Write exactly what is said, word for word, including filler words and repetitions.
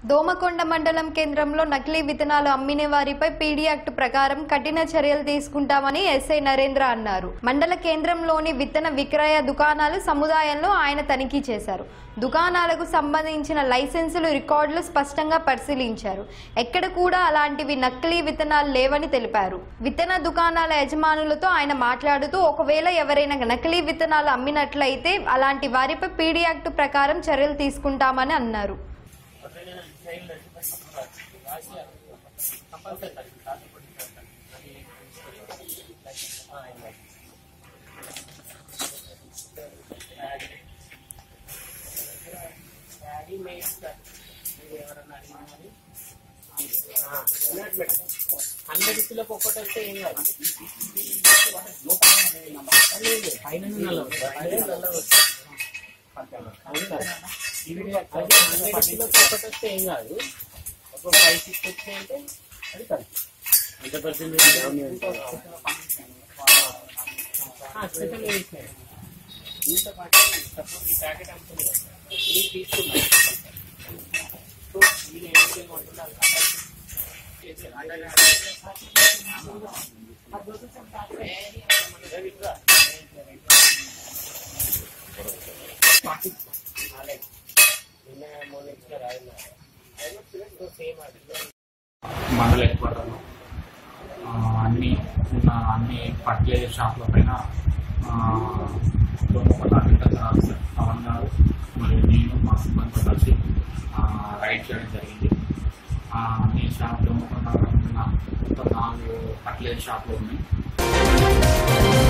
దోమకొండ మండలం కేంద్రంలో నకిలీ విత్తనాలు అమ్మిన వారిపై పీడీ యాక్ట్ ప్రకారం కఠిన చర్యలు తీసుకుంటామని ఎస్ఐ నరేంద్ర అన్నారు. మండల కేంద్రంలోని విత్తన విక్రయ దుకాణాలు సముదాయంలో ఆయన తనిఖీ చేశారు. దుకాణాలకు సంబంధించిన లైసెన్సులు రికార్డులు స్పష్టంగా పరిశీలించారు. ఎక్కడ కూడా అలాంటివి నకిలీ విత్తనాలు లేవని తెలిపారు. విత్తన దుకాణాల యజమానులతో ఆయన మాట్లాడుతూ ఒకవేళ ఎవరైనా నకిలీ విత్తనాలు అమ్మినట్లయితే అలాంటి వారిపై పీడీ యాక్ట్ ప్రకారం చర్యలు తీసుకుంటామని అన్నారు. హండ్రెడ్ కిలోకి ఒక్కటి వస్తే ఏం కాదు. పైన హండ్రెడ్ కిలోకి ఒక్కటి వస్తే ఏం కాదు. ఒక ఫైవ్ సిక్స్ వచ్చి అంటే అది కాదు. ఎంత పర్సెంట్ స్పెషల్ వేసినాయి. దీంతో పాటు సపోజ్ ఈ ప్యాకెట్ అమ్ముతుంది కదా, ఇది తీసుకున్నాను. సో ఇది ఏం ఉంటున్నారు మండల హెడ్ క్వార్టర్లో అన్ని ఉన్న అన్ని ఫర్టిలైజర్ షాప్ల పైన పవన్ గారు మరియు నేను మా సిబ్బందితో కలిసి రైడ్ చేయడం జరిగింది. అన్ని షాప్లో ఉన్న మొత్తం నాలుగు ఫర్టిలైజర్ షాప్లు ఉన్నాయి.